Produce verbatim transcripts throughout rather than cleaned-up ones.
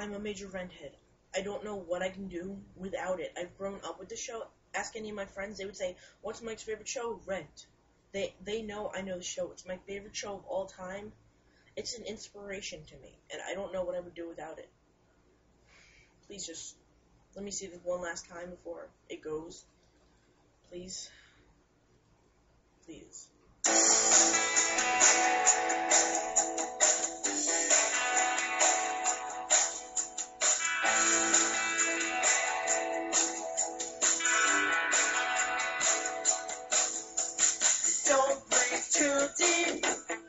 I'm a major Rent-head. I don't know what I can do without it. I've grown up with the show. Ask any of my friends, they would say, what's Mike's favorite show? Rent. They they know I know the show. It's my favorite show of all time. It's an inspiration to me, and I don't know what I would do without it. Please just let me see this one last time before it goes. Please. Please. Don't breathe too deep.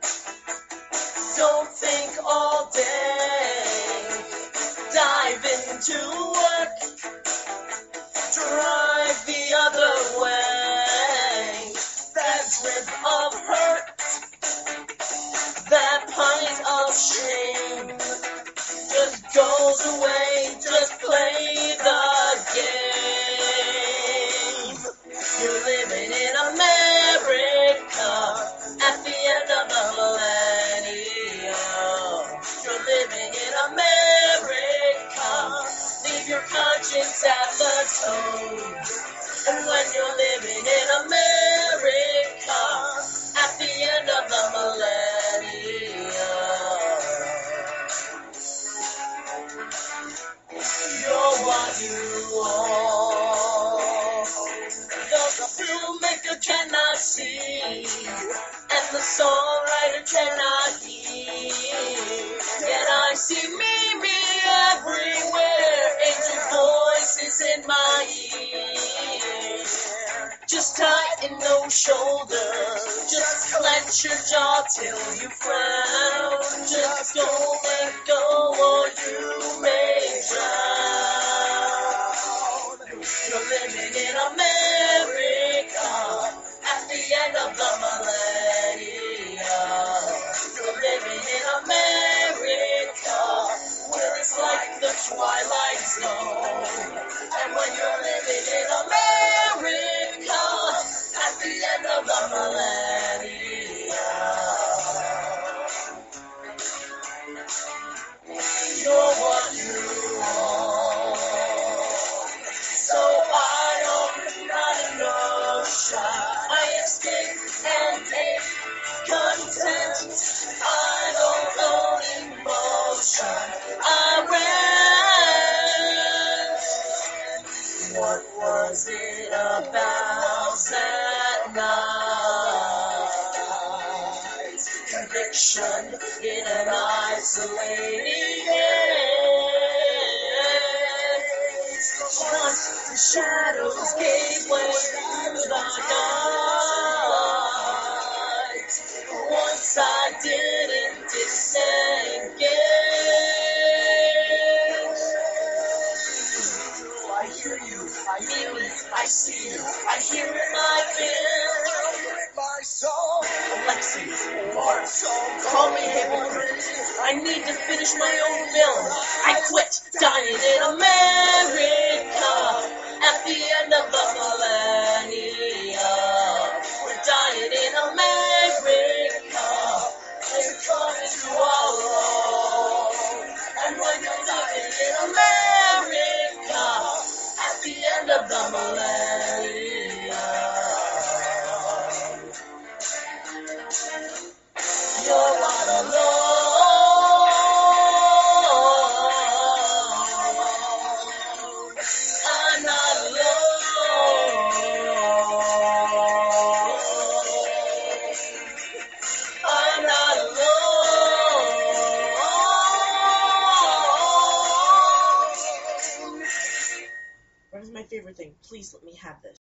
Don't think all day. Dive into work. Drive the other way. That drip of hurt. That pint of shame just goes away. Just play the game. You're living in America at the end of the millennium. You're living in America. Leave your conscience at the door. And when you're living in America at the end of the millennium, you're what you are. Though the filmmaker cannot see, and the songwriter cannot hear, yet I see me, me everywhere, angel voices in my ear. Just tighten those shoulders, just clench your jaw till you frown, just don't let go or you may drown. You're living in America at the end of the millennium. You're living in America where it's like the Twilight Zone. And when you're living in America at the end of the millennium, you're what you are. So I open not an ocean. I escape and take content. I don't own emotion. I rest. What was it about that night? Conviction in an isolated gaze. Once the shadows gave way to the night. Once I didn't disengage. I hear you, I hear it, I see you, I hear it, I feel. My soul, Alexi, Mark, call me hypocrite. I need to finish my own film. I quit dying in America at the end of the millennium. We're dying in America. We're coming to our own. And when you're dying in America at the end of the millennium, you're not alone. I'm not alone. I'm not alone. What is my favorite thing? Please let me have this.